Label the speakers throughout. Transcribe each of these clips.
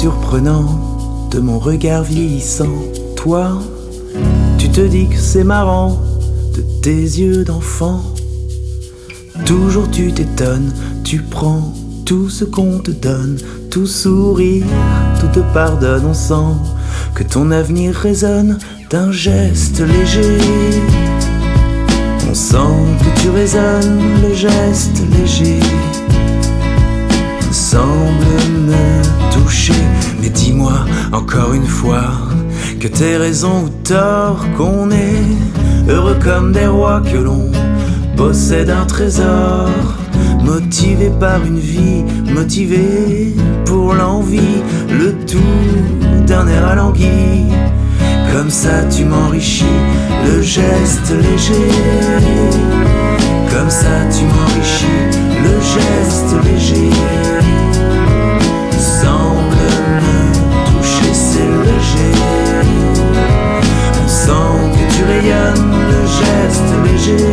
Speaker 1: surprenant de mon regard vieillissant. Toi, tu te dis que c'est marrant de tes yeux d'enfant. Toujours tu t'étonnes, tu prends tout ce qu'on te donne, tout sourire, tout te pardonne. On sent que ton avenir résonne d'un geste léger. On sent que tu résonnes, le geste léger semble me toucher. Mais dis-moi encore une fois que t'aies raison ou tort, qu'on est heureux comme des rois, que l'on possède un trésor, motivé par une vie, motivé pour l'envie, le tout d'un air alangui. Comme ça tu m'enrichis, le geste léger. Comme ça tu m'enrichis, le geste léger semble me toucher, c'est léger. On sent que tu rayonnes, le geste léger.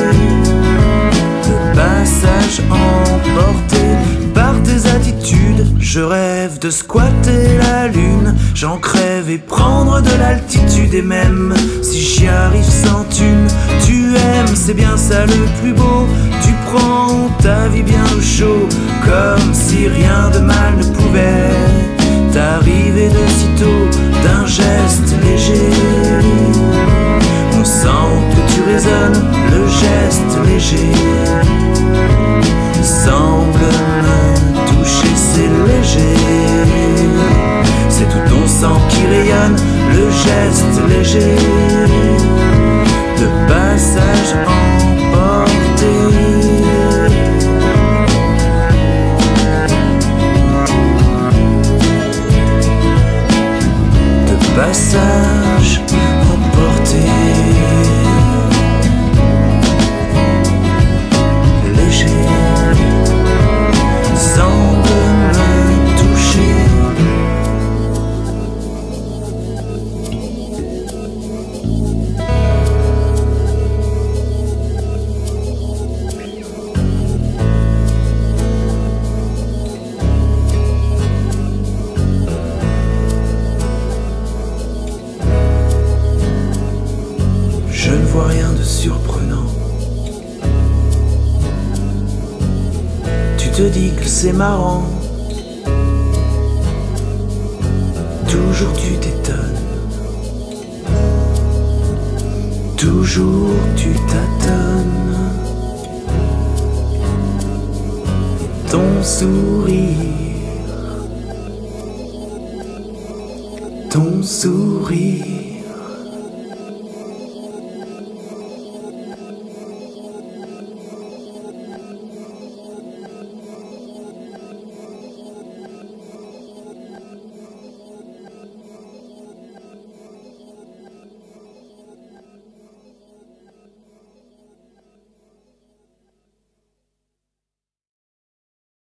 Speaker 1: Le passage emporté par tes attitudes. Je rêve de squatter la lune, j'en crève et prendre de l'altitude. Et même si j'y arrive sans thune, tu aimes, c'est bien ça le plus beau. Tu prends ta vie bien au chaud, comme si rien de mal ne pouvait t'arriver de sitôt, d'un geste léger. On sent que tu résonnes, le geste léger semble me toucher, c'est léger. C'est tout ton sang qui rayonne, le geste léger. De passage emporté. De passage emporté. Je ne vois rien de surprenant. Tu te dis que c'est marrant. Toujours tu t'étonnes. Toujours tu tâtonnes. Ton sourire. Ton sourire